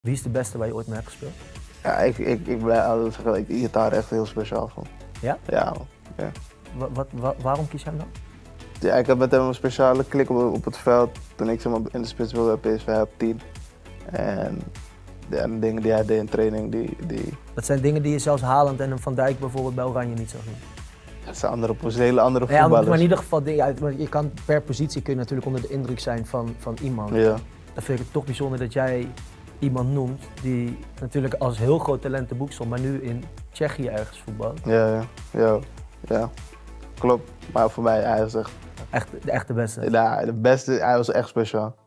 Wie is de beste waar je ooit mee hebt gespeeld? Ja, ik blijf altijd zeggen dat ik die gitaar echt heel speciaal vond. Ja? Ja, man. Ja. Waarom kies je hem dan? Ja, ik had met hem een speciale klik op het veld toen ik zeg maar, in de spits wilde bij PSV op 10. En de dingen die hij deed in training, Dat zijn dingen die je zelfs Haaland en een Van Dijk bijvoorbeeld bij Oranje niet zag doen. dat zijn hele andere Ja, voetballers. maar in ieder geval, je kan per positie kun je natuurlijk onder de indruk zijn van iemand. Ja. Dan vind ik het toch bijzonder dat jij iemand noemt die natuurlijk als heel groot talent te boek stond, maar nu in Tsjechië ergens voetbalt. Ja. Klopt. Maar voor mij, hij was echt Echt de beste. ja, de beste, hij was echt speciaal.